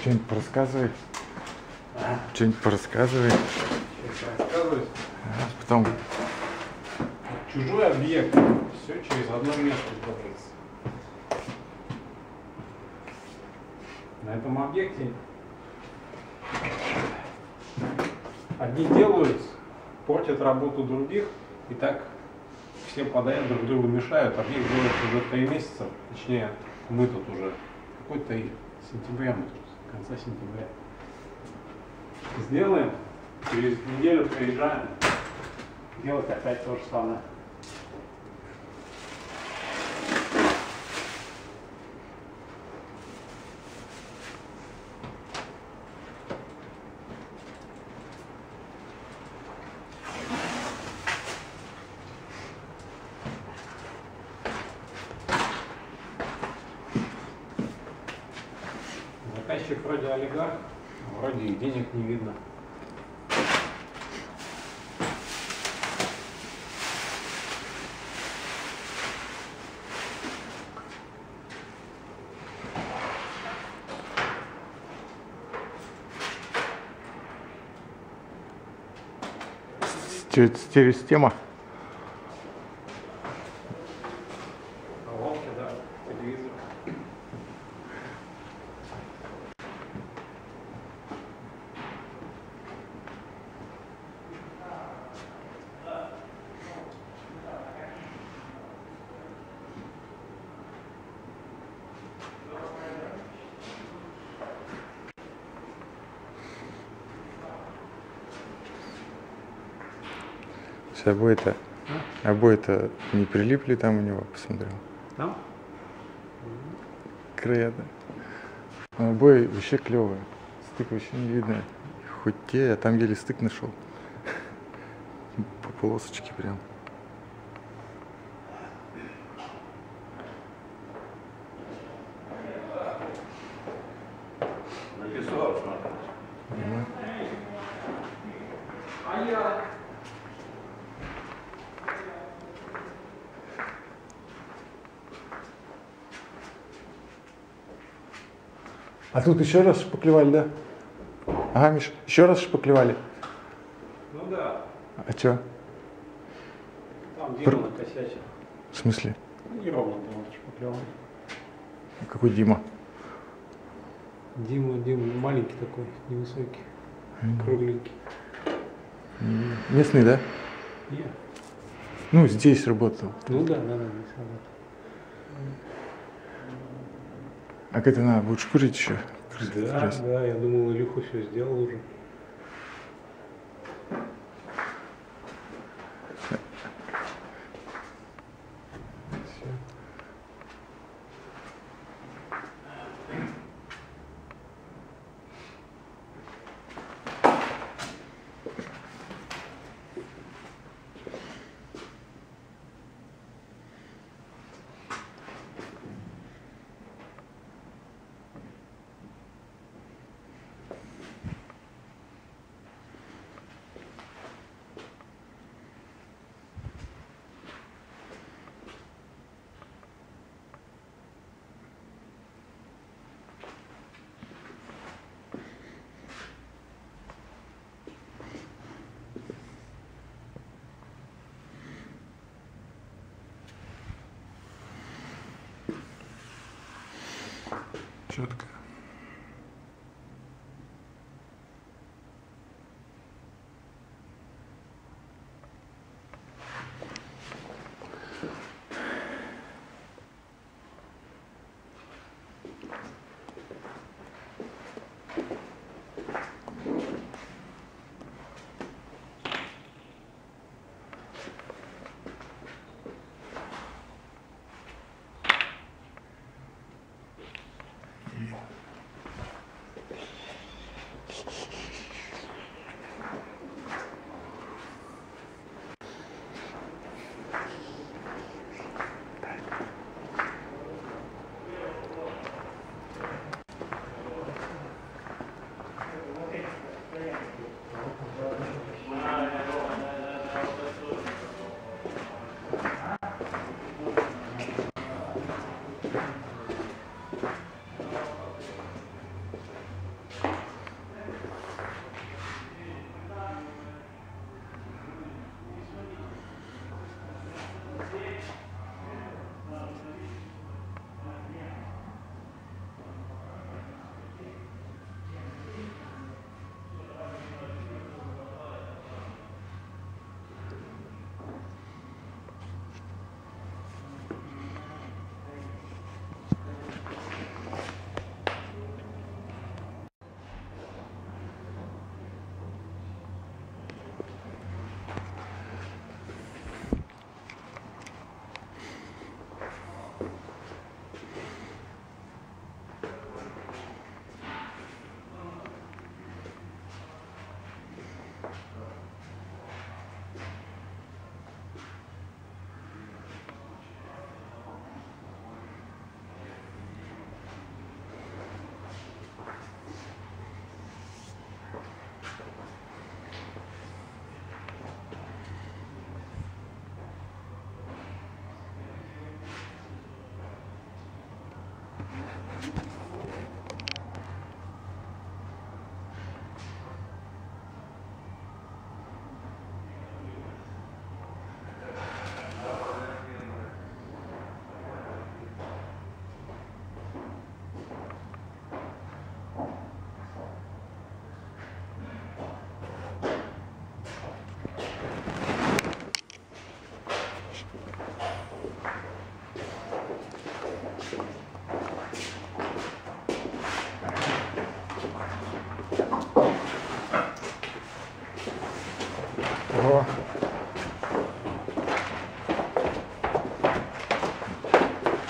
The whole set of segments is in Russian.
Что-нибудь порассказывай. А? Что-нибудь порассказывай. Сейчас рассказывать. Потом. Чужой объект. Все через одно место делается. На этом объекте одни делают, портят работу других, и так все подряд друг другу мешают. Объект делается уже 3 месяца, точнее, мы тут уже какой-то сентября, мы тут, конца сентября. Сделаем, через неделю приезжаем, делать опять то же самое. Заказчик вроде олигарх, вроде и денег не видно. Стереосистема. Колонки, да, телевизор. Обои-то не прилипли там у него, посмотрел. Там? Края, да. Обои вообще клевые. Стык вообще не видно. Хоть те, а там еле стык нашел. По полосочке прям. Написал, смотри. А тут еще раз шпаклевали, да? Ага, Миш, еще раз шпаклевали. Ну да. А что? Там Дима накосячил. В смысле? Не ровно было шпаклевано. Какой Дима? Дима маленький такой, невысокий, кругленький. Местный, да? Нет. Ну, здесь работал. Ну да, здесь работал. А как это надо? Будешь курить еще? Да, я думал, Илюха все сделал уже. Четко.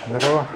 Здорово.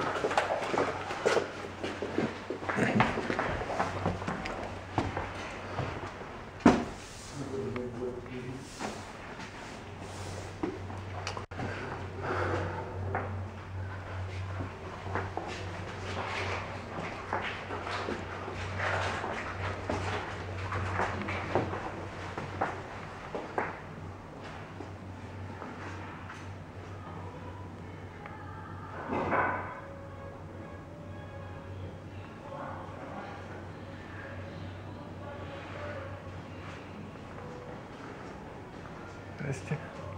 Здрасте.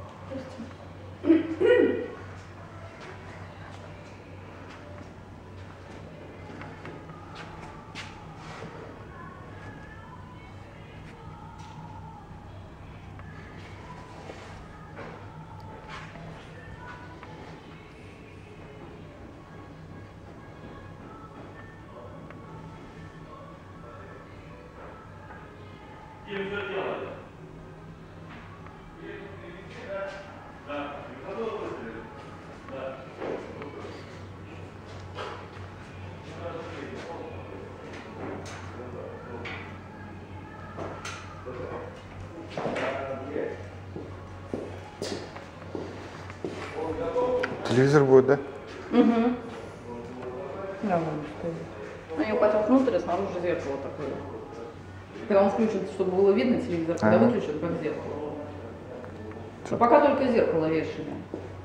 Телевизор будет, да? Угу. Да, вон стоит. Ну, я пойдем внутрь, а снаружи зеркало такое. Когда он включен, чтобы было видно телевизор, когда выключен, как зеркало. А пока только зеркало вешали.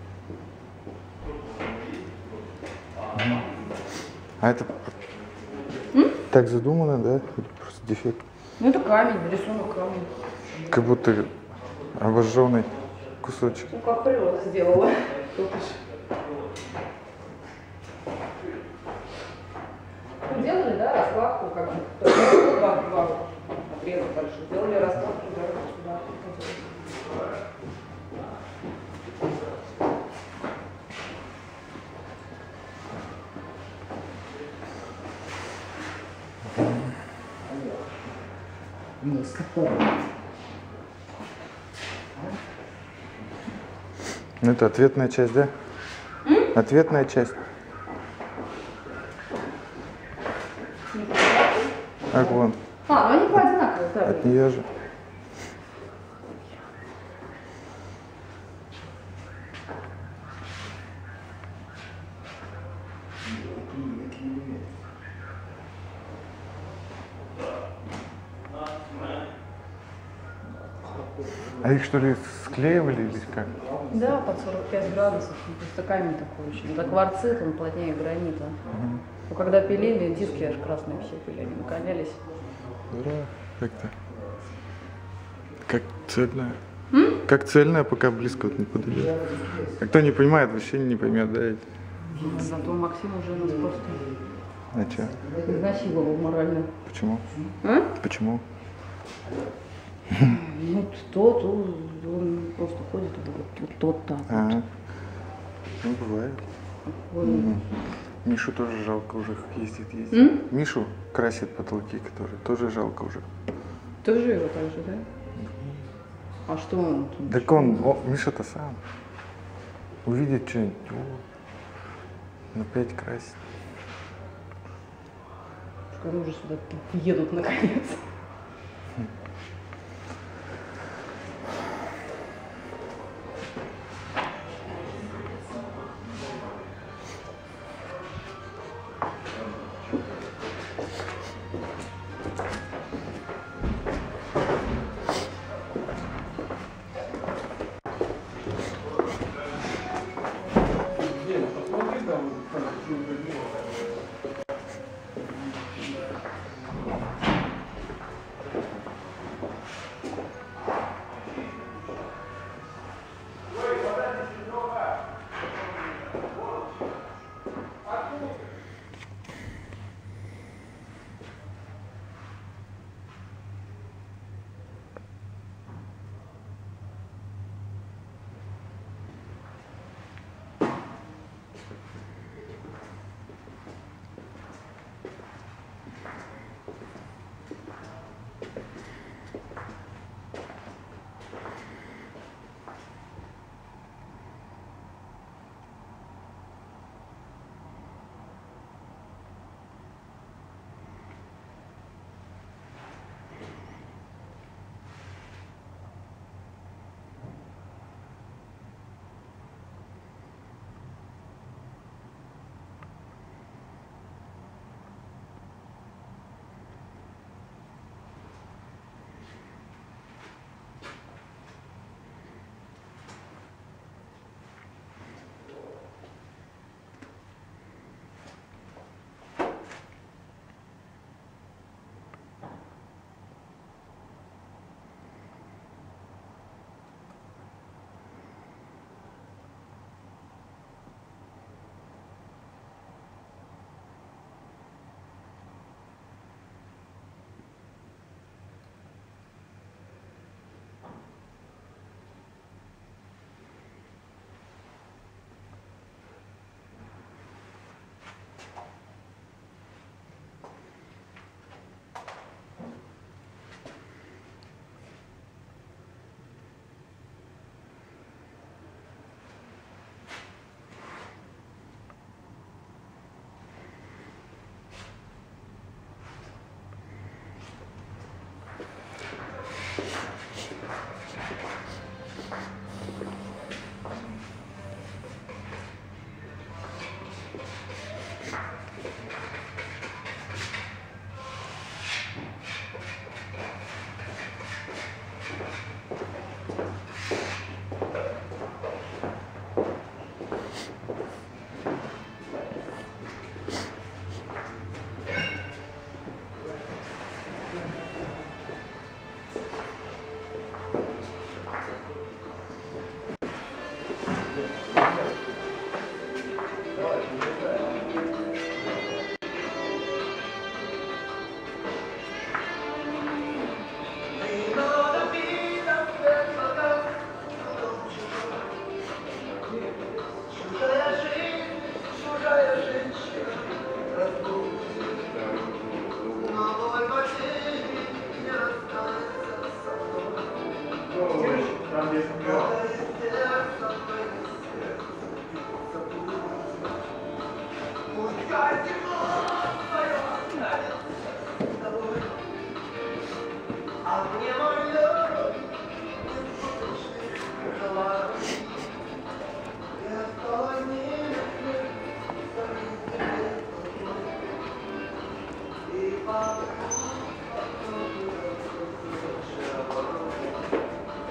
А это так задумано, да? Или просто дефект? Ну, это камень, рисунок камень. Как будто обожженный кусочек. Ну, как природа сделала. Делали, да, раскладку, как бы, два отреза больших. Делали раскладку, да, сюда. Ну, это ответная часть, да? Ответная часть. Как вон. А, ну они по одинаковые, да. От нее же. А их что ли склеивали или как? Да, под 45 градусов. Просто камень такой очень. Это кварцит, он плотнее гранита. Ну, когда пилили, диски аж красные все были, они накалялись. Здорово. Как-то. Как цельная. Как цельная, пока близко вот не подойдет. А кто не понимает, вообще не поймет, да? Зато Максим уже нас просто А что? изнасиловал морально. Почему? А? Почему? Ну, тот, он просто ходит и говорит, вот тот так. Ага. Ну, бывает. Он- Мишу тоже жалко уже ездит. Мишу красит потолки, который тоже жалко уже. Тоже его так же, да? А что он? тут? Так Миша-то сам. Увидит что-нибудь, опять красит. Когда уже сюда едут наконец.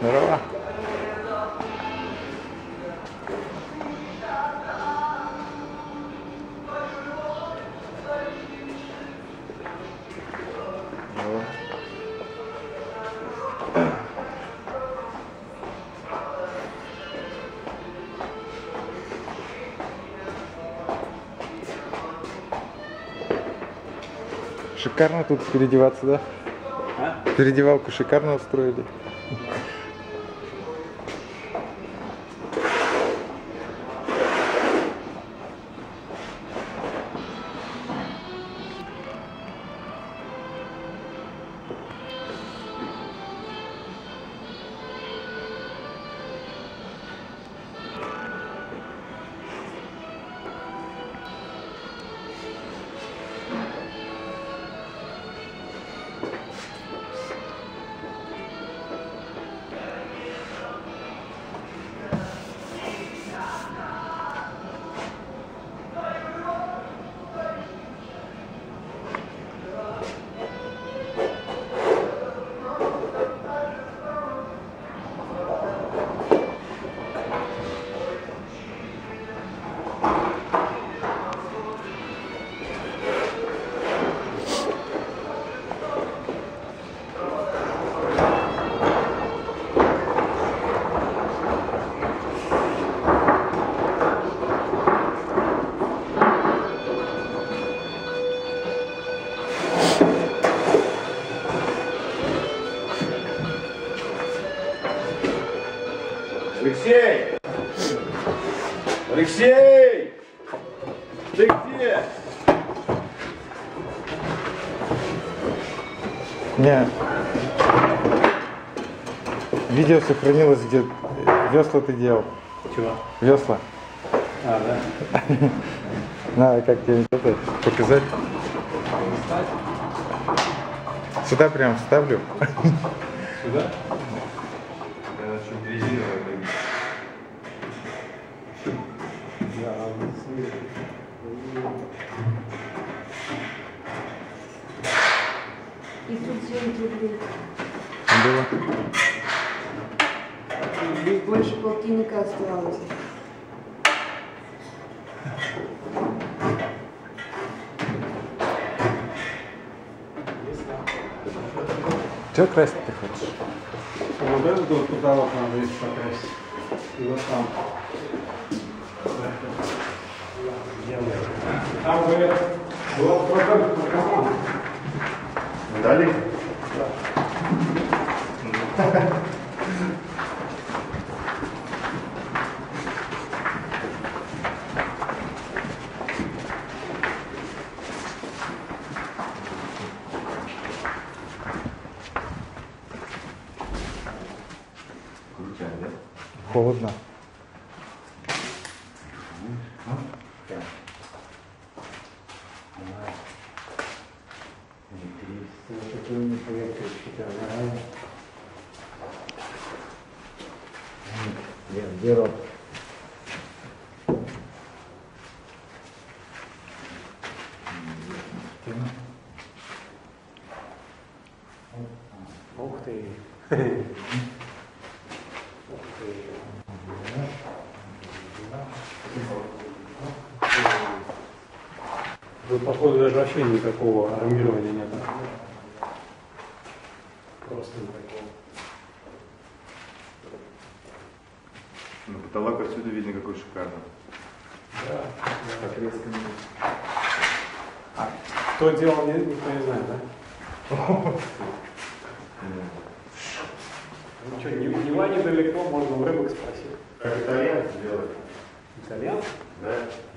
Здорово. Шикарно тут переодеваться, да? А? Переодевалку шикарно устроили. Алексей! Алексей! Ты где? Не. Видео сохранилось, где весла ты делал. Чего? Весла. А, да? Надо как тебе это показать. Сюда прям вставлю. Сюда? Я что-то резиновое. И тут 9 рублей. Было. Больше полтинника осталось. Что красить ты хочешь? Вот этот вот потолок надо здесь покрасить. И вот там. Там, говорят, была продажа наркомана. Дали? Холодно. Ух ты. Тут, походу, даже вообще никакого армирования нет. Просто никакого. Ну, потолок отсюда видно, какой шикарный. Да, как резко. А кто делал, никто не знает, да? Ну что, не Ваня далеко, можно у рыбок спросить. Как итальянцы делают. Итальянцы? Да.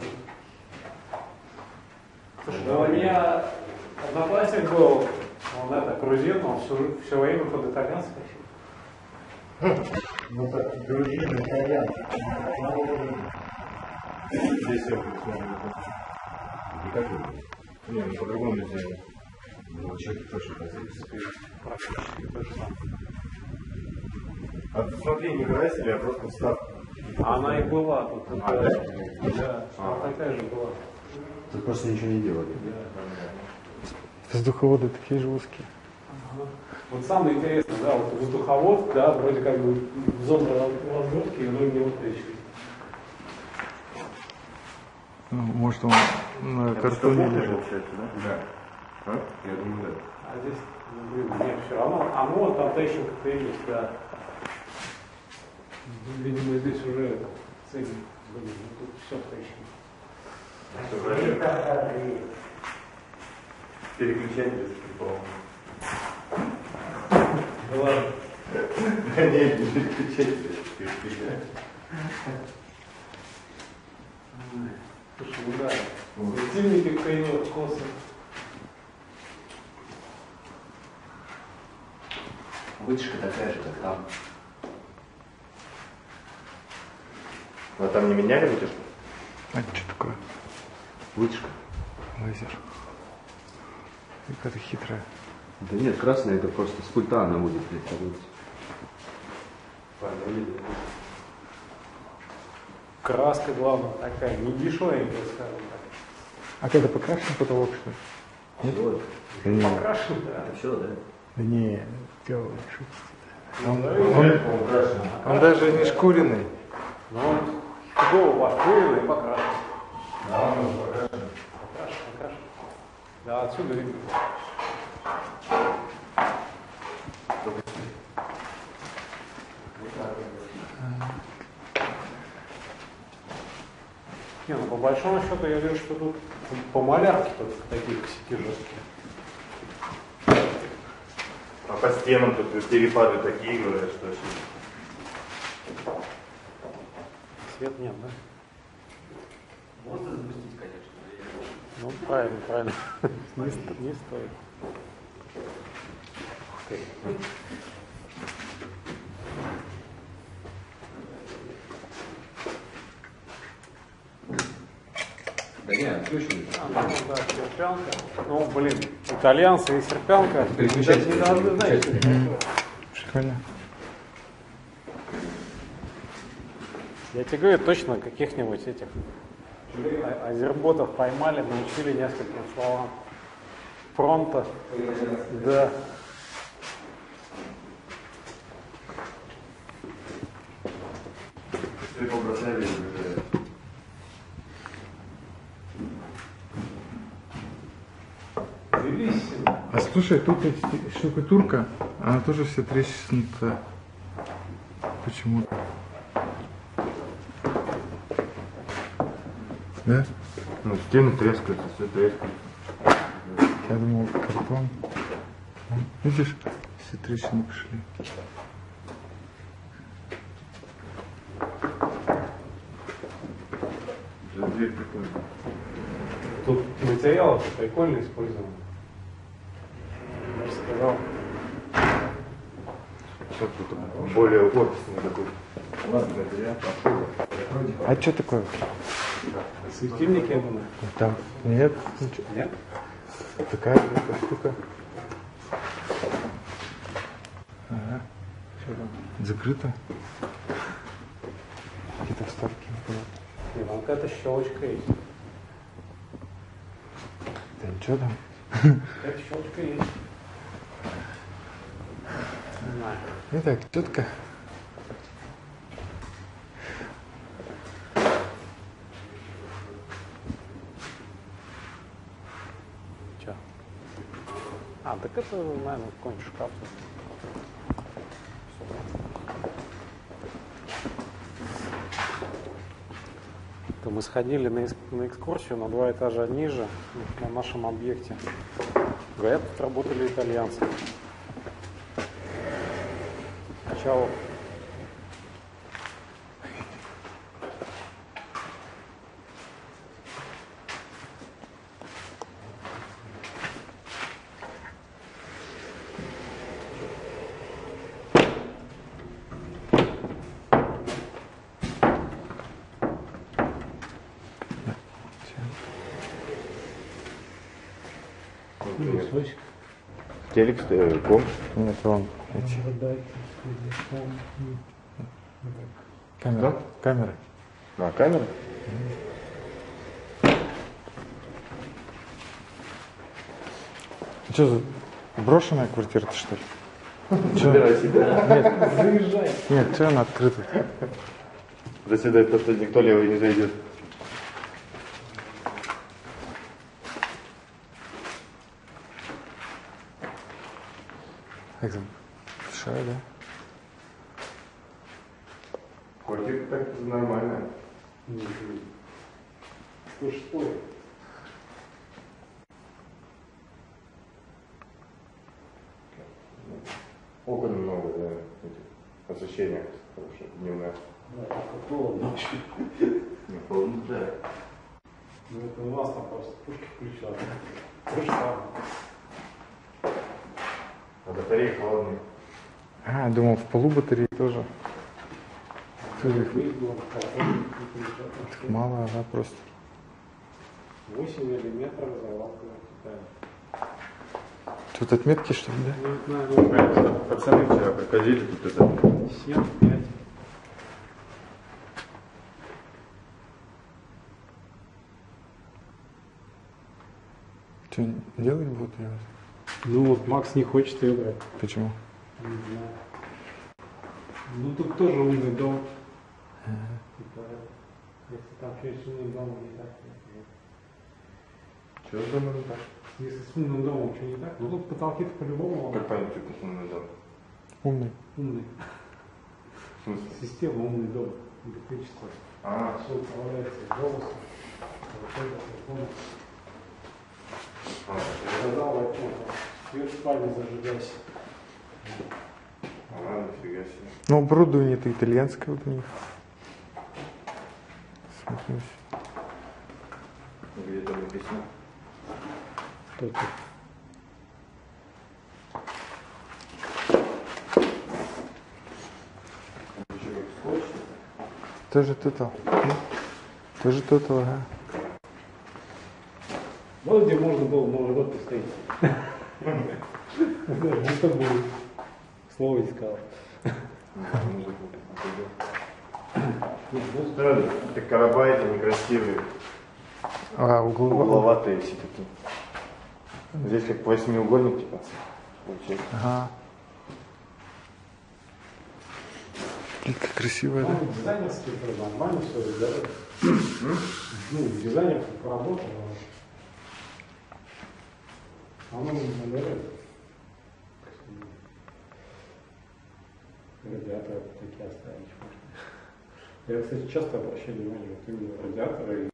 Слушай, ну у меня одноклассник был, он это, грузин, он все время под итальянцев ходил. Ну так, грузин, итальянцы. Здесь все никак не, ну по-другому сделано. Ну, человек точно красивый. Практически то же самое. А ты смотри, не красили, а просто вставка. А она и была тут. А, да? Да, такая же была. Тут просто ничего не делали. Воздуховоды такие же узкие. Вот самое интересное, да, вот воздуховод, да, вроде как бы зона разгрузки, но не устойчивый. Ну, может он на картоне лежит. Получается, да? Да. А? Я думаю, да. А здесь, блин, нет, все равно, оно вот там тащинка-то есть, да. Видимо, здесь уже цель, блин, ну тут все тащинка. Переключатель с приколом. Да ладно. Да нет, не переключатель. Слушай, ну да, светильники вкоренет, косы. Вытяжка такая же, как там. А там не меняли вытяжку? А что такое? Вытяжка. Лазер. Какая-то хитрая. Да нет, красная это просто с пульта она будет работать. Краска, главное, такая, не дешевенькая, скажем так. А когда покрашен потолок, что ли? Нет? Вот. Да не, Покрашен, да. Это все, да? да не, дело шутите. Он Он даже не шкуренный. Но он фигово вошкурен и покрашен. Да, он покрашен. Покрашен. Да, отсюда видно. Не, ну по большому счету я вижу, что тут по малярке только такие косяки жесткие. А по стенам тут перепады такие, говорят, что вообще. Свет нет, да? Можно запустить, конечно. Ну, правильно, правильно. Не стоит. Ух ты. Да нет, отключили. Ну да, серпянка. Ну, блин, итальянцы и серпянка. Переключатель. Не должны знать, что это такое. Прикольно. Я тебе говорю, точно каких-нибудь этих азерботов поймали, научили нескольким словам. Пронто. Да. Ты побросали уже. Белиссимо. А слушай, тут эти штукатурка, она тоже вся треснутая. Почему-то. Да? Ну, стены трескаются, все трескается. Я думал, картон. Видишь, все трещины пошли. Дверь прикольная. Тут материалы прикольно использованы. Я же сказал. Что тут более офисный такой. Ладно, это я пошел. А что такое? Светильники, я думаю. Там нет, ничего. Нет? Такая штука. Ага. Что там? Закрыто. Какие-то вставки. Нет, ну какая-то щелочка есть. Да ничего там. Какая-то щелочка есть. Не знаю. Итак, четко. Че? А, так это, наверное, какой-нибудь шкаф. То мы сходили на экскурсию на 2 этажа ниже, на нашем объекте. Говорят, тут работали итальянцы. Чао. Телек, комп. Нет, вон эти. Камера. Камеры. А, камера? Что за Брошенная квартира-то, что ли? Забирай себя. Заезжай. Нет, что она открыта? Заседает то, что никто левый не зайдет. Как там? Большая, да? Квартира так нормальная. Что ж спорит? Окон много, да. Освещение хорошее, дневное. Да, только холодно ночью. Не холодно, да. Ну это у нас там просто пушки включают. Крышка. А батареи холодные. А, думал, в полу батареи тоже. Мало, да, просто. 8 миллиметров завалка Китая. Тут отметки, что ли, да? Не знаю, Пацаны вчера проходили тут это. 7, 5. Что, делать будут ее? Ну вот Макс не хочет ее брать. Почему? Не знаю. Ну тут тоже умный дом. Типа, если там что-нибудь с умным домом не так. Что с домом не так? Если с умным домом что не так, ну тут потолки-то по-любому Как понять, что это умный дом? Умный. умный. В смысле? Система умный дом. Электричество. А, Все управляется голосом. Телефоном. Сказал, о чем свет в спальне зажигайся. нифига себе. Ну, оборудование-то итальянское вот у них. Смотрим. Где там написано? Что это? Тоже Total. Тоже Total, ага. Вот где можно было Новый год поставить. Что будет? Слово искал. Это короба, это некрасивые, А, угловатые все такие. Здесь как восьмиугольник, типа, получается. Ага. Блин, как красиво, да? Ну, дизайнерский тоже нормально все сделали. Ну, дизайнер поработал. Оно нравится. Радиаторы такие оставить можно. Я, кстати, часто обращаю внимание вот именно радиаторы и